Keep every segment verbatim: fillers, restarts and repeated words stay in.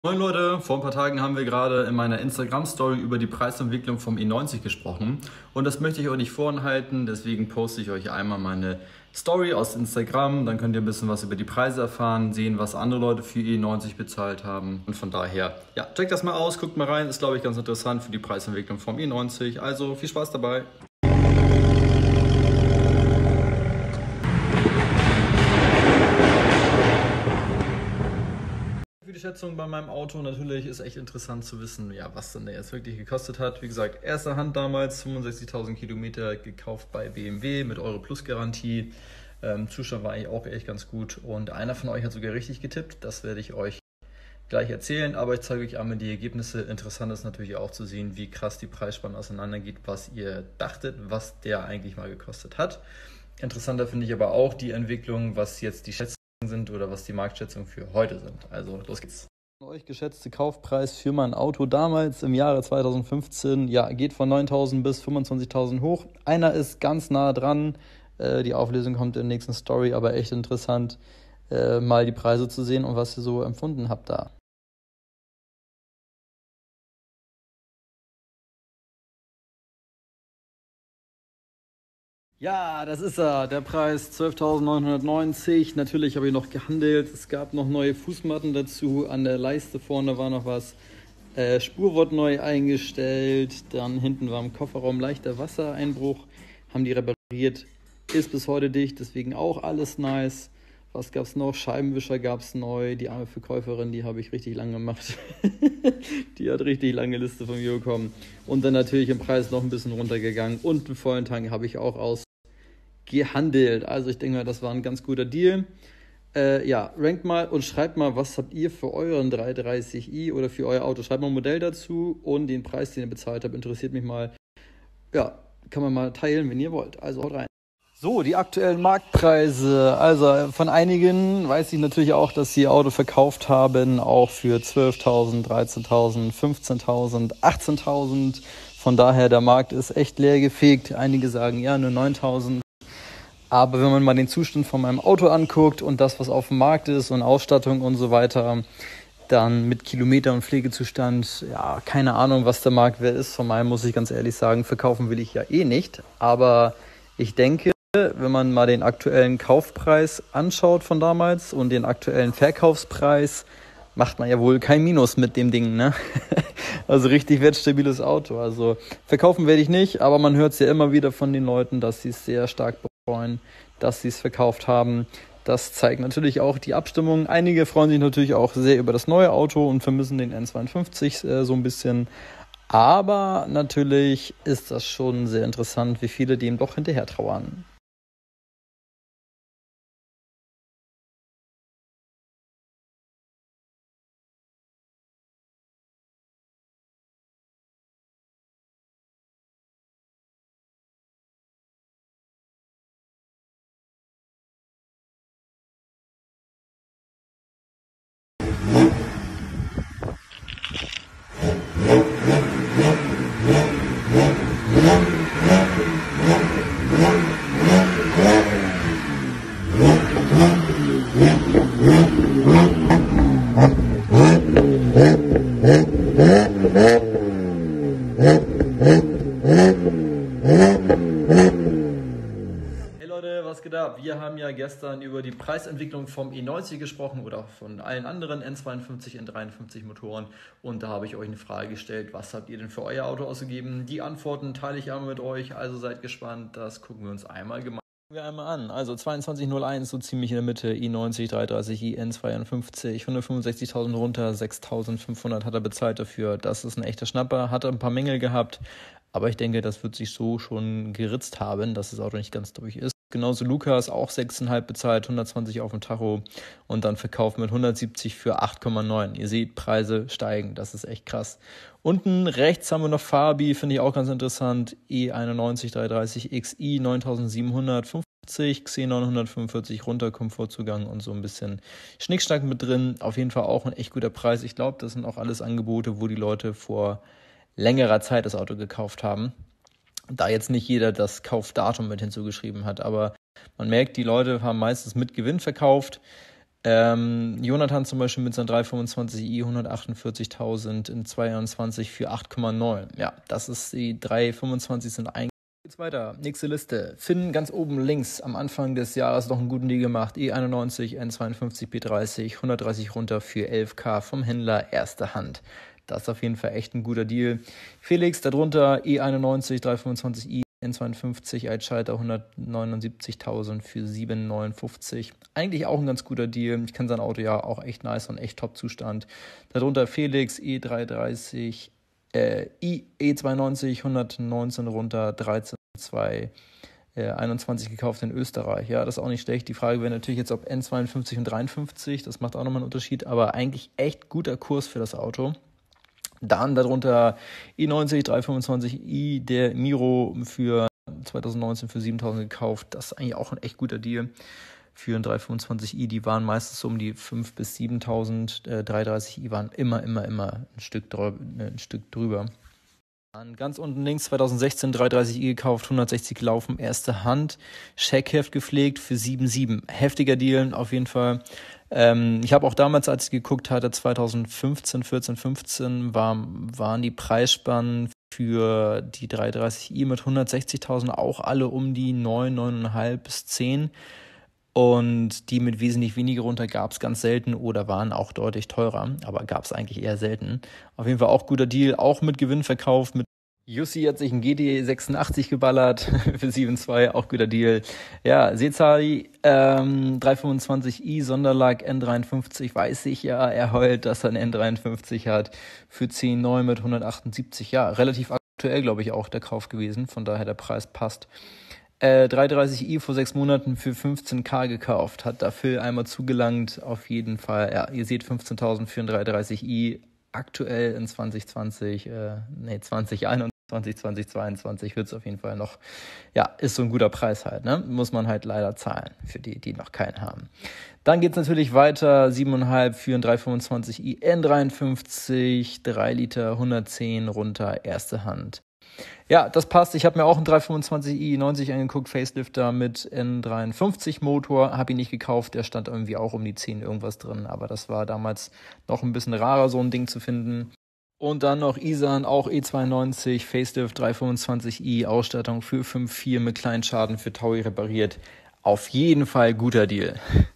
Moin Leute, vor ein paar Tagen haben wir gerade in meiner Instagram-Story über die Preisentwicklung vom E neunzig gesprochen und das möchte ich euch nicht vorenthalten, deswegen poste ich euch einmal meine Story aus Instagram, dann könnt ihr ein bisschen was über die Preise erfahren, sehen, was andere Leute für E neunzig bezahlt haben und von daher, ja, checkt das mal aus, guckt mal rein, ist glaube ich ganz interessant für die Preisentwicklung vom E neunzig, also viel Spaß dabei! Für die Schätzung bei meinem Auto natürlich ist echt interessant zu wissen, ja, was denn der jetzt wirklich gekostet hat. Wie gesagt, erster Hand damals, fünfundsechzigtausend Kilometer gekauft bei B M W mit Euro Plus Garantie. Ähm, Zustand war eigentlich auch echt ganz gut und einer von euch hat sogar richtig getippt. Das werde ich euch gleich erzählen, aber ich zeige euch einmal die Ergebnisse. Interessant ist natürlich auch zu sehen, wie krass die Preisspanne auseinandergeht, was ihr dachtet, was der eigentlich mal gekostet hat. Interessanter finde ich aber auch die Entwicklung, was jetzt die Schätzungen sind oder was die Marktschätzungen für heute sind. Also los geht's. Von euch geschätzte Kaufpreis für mein Auto damals im Jahre zweitausendfünfzehn, ja, geht von neuntausend bis fünfundzwanzigtausend hoch. Einer ist ganz nah dran. Äh, die Auflösung kommt in der nächsten Story, aber echt interessant, äh, mal die Preise zu sehen und was ihr so empfunden habt da. Ja, das ist er, der Preis zwölftausendneunhundertneunzig. Natürlich habe ich noch gehandelt. Es gab noch neue Fußmatten dazu. An der Leiste vorne war noch was. Äh, Spur wurde neu eingestellt. Dann hinten war im Kofferraum leichter Wassereinbruch. Haben die repariert. Ist bis heute dicht, deswegen auch alles nice. Was gab's noch? Scheibenwischer gab's neu. Die arme Verkäuferin, die habe ich richtig lang gemacht. Die hat richtig lange Liste von mir bekommen. Und dann natürlich im Preis noch ein bisschen runtergegangen. Und einen vollen Tank habe ich auch aus gehandelt. Also ich denke mal, das war ein ganz guter Deal. Äh, ja, rankt mal und schreibt mal, was habt ihr für euren dreihundertdreißig i oder für euer Auto. Schreibt mal ein Modell dazu und den Preis, den ihr bezahlt habt, interessiert mich mal. Ja, kann man mal teilen, wenn ihr wollt. Also haut rein. So, die aktuellen Marktpreise. Also von einigen weiß ich natürlich auch, dass sie ihr Auto verkauft haben, auch für zwölftausend, dreizehntausend, fünfzehntausend, achtzehntausend. Von daher, der Markt ist echt leer gefegt. Einige sagen, ja, nur neuntausend. Aber wenn man mal den Zustand von meinem Auto anguckt und das, was auf dem Markt ist und Ausstattung und so weiter, dann mit Kilometer und Pflegezustand, ja, keine Ahnung, was der Marktwert ist. Von meinem muss ich ganz ehrlich sagen, verkaufen will ich ja eh nicht. Aber ich denke, wenn man mal den aktuellen Kaufpreis anschaut von damals und den aktuellen Verkaufspreis, macht man ja wohl kein Minus mit dem Ding, ne? Also richtig wertstabiles Auto. Also verkaufen werde ich nicht, aber man hört es ja immer wieder von den Leuten, dass sie es sehr stark bereuen, dass sie es verkauft haben. Das zeigt natürlich auch die Abstimmung. Einige freuen sich natürlich auch sehr über das neue Auto und vermissen den N zweiundfünfzig äh, so ein bisschen. Aber natürlich ist das schon sehr interessant, wie viele dem doch hinterher trauern. Hey Leute, was geht ab? Wir haben ja gestern über die Preisentwicklung vom E neunzig gesprochen oder auch von allen anderen N zweiundfünfzig, N dreiundfünfzig Motoren und da habe ich euch eine Frage gestellt, was habt ihr denn für euer Auto ausgegeben? Die Antworten teile ich einmal mit euch, also seid gespannt, das gucken wir uns einmal gemeinsam wir einmal an. Also zweiundzwanzig null eins, so ziemlich in der Mitte, i neunzig, dreihundertdreißig i, N zweiundfünfzig, hundertfünfundsechzigtausend runter, sechstausendfünfhundert hat er bezahlt dafür. Das ist ein echter Schnapper, hat ein paar Mängel gehabt, aber ich denke, das wird sich so schon geritzt haben, dass das Auto nicht ganz durch ist. Genauso Lukas, auch sechs Komma fünf bezahlt, hundertzwanzig auf dem Tacho und dann verkauft mit hundertsiebzig für acht Komma neun. Ihr seht, Preise steigen, das ist echt krass. Unten rechts haben wir noch Fabi, finde ich auch ganz interessant, E einundneunzig dreihundertdreißig X i neuntausendsiebenhundertfünfzig, X C neunhundertfünfundvierzig runter, Komfortzugang und so ein bisschen Schnickschnack mit drin. Auf jeden Fall auch ein echt guter Preis. Ich glaube, das sind auch alles Angebote, wo die Leute vor längerer Zeit das Auto gekauft haben. Da jetzt nicht jeder das Kaufdatum mit hinzugeschrieben hat, aber man merkt, die Leute haben meistens mit Gewinn verkauft. Ähm, Jonathan zum Beispiel mit seinem drei fünfundzwanzig i hundertachtundvierzigtausend in zweiundzwanzig für acht Komma neun. Ja, das ist die drei fünfundzwanzig sind ein. Geht's weiter. Nächste Liste. Finn ganz oben links am Anfang des Jahres noch einen guten Deal gemacht. E einundneunzig, N zweiundfünfzig, B dreißig, hundertdreißig runter für elf K vom Händler erste Hand. Das ist auf jeden Fall echt ein guter Deal. Felix darunter E einundneunzig, drei fünfundzwanzig i, N zweiundfünfzig, Altschalter hundertneunundsiebzigtausend für sieben neunundfünfzig. Eigentlich auch ein ganz guter Deal. Ich kenne sein Auto ja auch echt nice und echt Top-Zustand. Darunter Felix E dreihundertdreißig, äh, I E zweiundneunzig, hundertneunzehn runter, dreizehn zwei, äh, einundzwanzig gekauft in Österreich. Ja, das ist auch nicht schlecht. Die Frage wäre natürlich jetzt, ob N zweiundfünfzig und dreiundfünfzig, das macht auch nochmal einen Unterschied, aber eigentlich echt guter Kurs für das Auto. Dann darunter i neunzig, dreihundertfünfundzwanzig i, der Miro für zweitausendneunzehn für siebentausend gekauft. Das ist eigentlich auch ein echt guter Deal für einen dreihundertfünfundzwanzig i. Die waren meistens so um die fünftausend bis siebentausend. Äh, dreihundertdreißig i waren immer, immer, immer ein Stück, drü- ein Stück drüber. Dann ganz unten links zweitausendsechzehn dreihundertdreißig i gekauft, hundertsechzig gelaufen, erste Hand, Scheckheft gepflegt für sieben Komma sieben. Heftiger Deal auf jeden Fall. Ähm, ich habe auch damals, als ich geguckt hatte, zweitausendfünfzehn, vierzehn, fünfzehn, war, waren die Preisspannen für die dreihundertdreißig i mit hundertsechzigtausend auch alle um die neun, neun Komma fünf bis zehn. Und die mit wesentlich weniger runter gab es ganz selten oder waren auch deutlich teurer, aber gab es eigentlich eher selten. Auf jeden Fall auch guter Deal, auch mit Gewinn verkauft. Mit Jussi hat sich ein G T sechsundachtzig geballert für sieben Komma zwei, auch guter Deal. Ja, Sezai, ähm, dreihundertfünfundzwanzig i, Sonderlack, N dreiundfünfzig, weiß ich ja, er heult, dass er einen N dreiundfünfzig hat, für zehn Komma neun mit hundertachtundsiebzig. Ja, relativ aktuell, glaube ich, auch der Kauf gewesen, von daher der Preis passt. Äh, dreihundertdreißig i vor sechs Monaten für fünfzehn K gekauft, hat dafür einmal zugelangt, auf jeden Fall. Ja, ihr seht fünfzehntausend für einen dreihundertdreißig i, aktuell in zwanzig zwanzig, äh, nee, zwanzig einundzwanzig, zwanzig zweiundzwanzig wird es auf jeden Fall noch, ja, ist so ein guter Preis halt, ne? Muss man halt leider zahlen, für die, die noch keinen haben. Dann geht's natürlich weiter, sieben Komma fünf für einen dreihundertfünfundzwanzig i, N dreiundfünfzig, drei Liter, hundertzehn runter, erste Hand. Ja, das passt. Ich habe mir auch einen dreihundertfünfundzwanzig i neunzig angeguckt, Facelifter mit N dreiundfünfzig Motor, habe ihn nicht gekauft, der stand irgendwie auch um die zehn irgendwas drin, aber das war damals noch ein bisschen rarer, so ein Ding zu finden. Und dann noch Isan, auch E zweiundneunzig, Facelift dreihundertfünfundzwanzig i, Ausstattung für fünf Komma vier mit kleinen Schaden für Taui repariert. Auf jeden Fall guter Deal.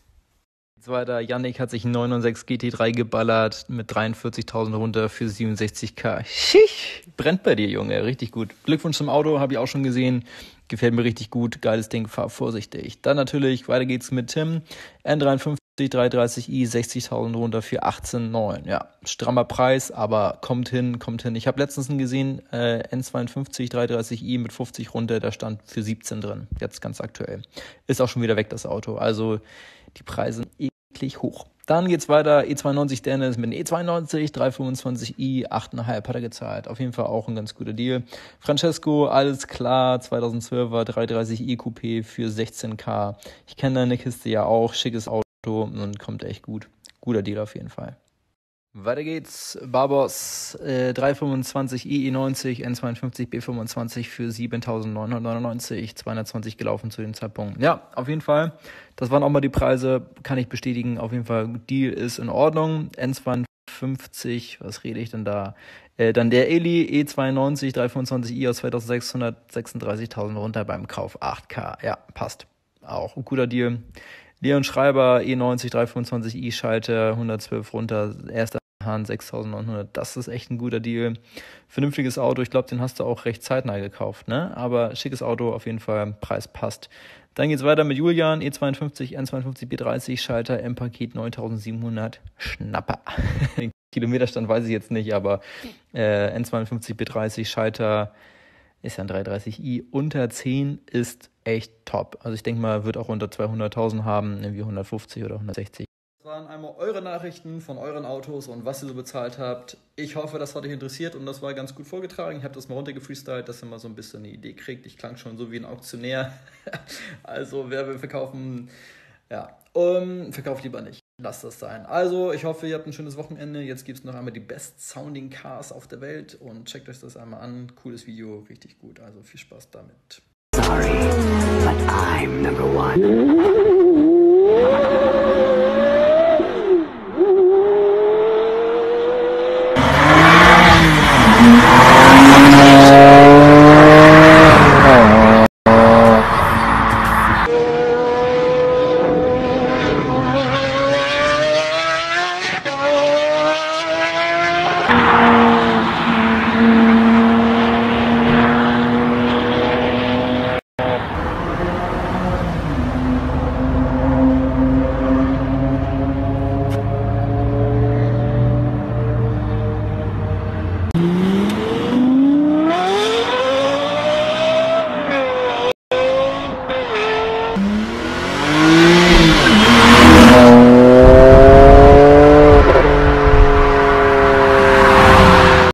Weiter, Yannick hat sich einen neun sechs G T drei geballert mit dreiundvierzigtausend runter für siebenundsechzig K. Schisch, brennt bei dir, Junge, richtig gut. Glückwunsch zum Auto, habe ich auch schon gesehen. Gefällt mir richtig gut, geiles Ding, fahr vorsichtig. Dann natürlich, weiter geht's mit Tim. N dreiundfünfzig, dreihundertdreißig i, sechzigtausend runter für achtzehn Komma neun. Ja, strammer Preis, aber kommt hin, kommt hin. Ich habe letztens einen gesehen, äh, N zweiundfünfzig, dreihundertdreißig i mit fünfzig runter, da stand für siebzehn drin. Jetzt ganz aktuell. Ist auch schon wieder weg, das Auto. Also die Preise sind eklig hoch. Dann geht's weiter, E zweiundneunzig Dennis mit dem E zweiundneunzig, dreihundertfünfundzwanzig i, acht Komma fünf hat er gezahlt. Auf jeden Fall auch ein ganz guter Deal. Francesco, alles klar, zweitausendzwölfer, dreihundertdreißig i Coupé für sechzehn K. Ich kenne deine Kiste ja auch, schickes Auto und kommt echt gut. Guter Deal auf jeden Fall. Weiter geht's, Barbos, äh, dreihundertfünfundzwanzig i E neunzig, N zweiundfünfzig B fünfundzwanzig für siebentausendneunhundertneunundneunzig, zweihundertzwanzig gelaufen zu dem Zeitpunkt. Ja, auf jeden Fall, das waren auch mal die Preise, kann ich bestätigen, auf jeden Fall, Deal ist in Ordnung. N zweiundfünfzig, was rede ich denn da? Äh, dann der Eli, E zweiundneunzig, dreihundertfünfundzwanzig i aus zweitausendsechshundert, sechsunddreißigtausend runter beim Kauf, acht K, ja, passt. Auch ein guter Deal. Leon Schreiber, E neunzig, dreihundertfünfundzwanzig i Schalter, hundertzwölf runter, erster Hand, sechstausendneunhundert, das ist echt ein guter Deal. Vernünftiges Auto, ich glaube, den hast du auch recht zeitnah gekauft, ne? Aber schickes Auto, auf jeden Fall, Preis passt. Dann geht's weiter mit Julian, E zweiundfünfzig, N zweiundfünfzig B dreißig, Schalter, M-Paket neuntausendsiebenhundert, Schnapper. Kilometerstand weiß ich jetzt nicht, aber äh, N zweiundfünfzig B dreißig, Schalter, ist ja ein dreihundertdreißig i, unter zehn ist echt top. Also ich denke mal, wird auch unter zweihunderttausend haben, irgendwie hundertfünfzig oder hundertsechzig. Das waren einmal eure Nachrichten von euren Autos und was ihr so bezahlt habt. Ich hoffe, das hat euch interessiert und das war ganz gut vorgetragen. Ich habe das mal runtergefreestylt, dass ihr mal so ein bisschen eine Idee kriegt. Ich klang schon so wie ein Auktionär. Also wer will verkaufen, ja, um, verkauft lieber nicht. Lasst das sein. Also, ich hoffe, ihr habt ein schönes Wochenende. Jetzt gibt es noch einmal die Best-Sounding Cars auf der Welt und checkt euch das einmal an. Cooles Video, richtig gut. Also viel Spaß damit. Sorry, but I'm number one.